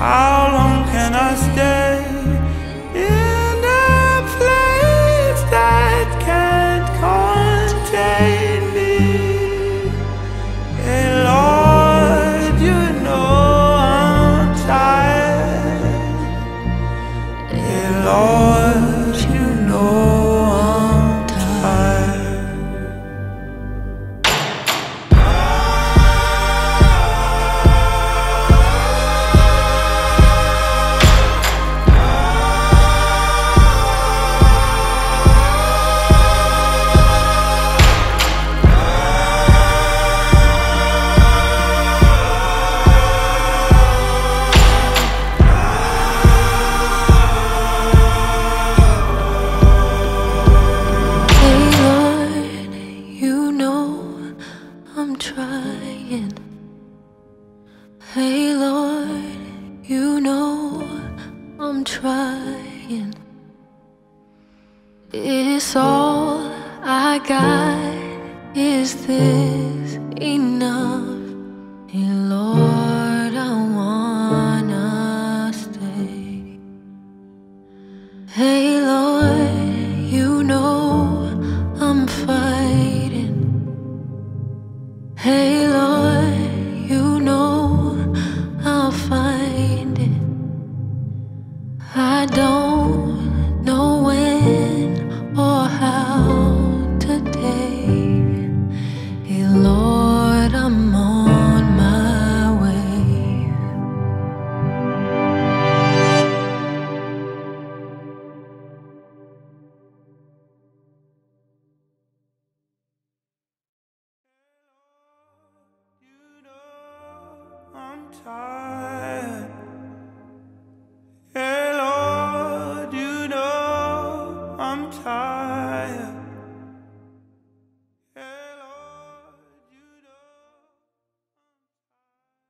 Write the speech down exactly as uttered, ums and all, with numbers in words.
How long can I stay in a place that can't contain me? Hey Lord, you know I'm tired. Hey Lord, you know I'm tired. I'm trying. Hey Lord, you know I'm trying. It's all I got. Is this enough? Hey Lord, I wanna stay. Hey Lord, you know I'm fighting. Hey Lord, you know I'll find it. I don't know when or how today. Hey Lord, I'm on my way. I'm tired. Hey Lord, you know I'm tired.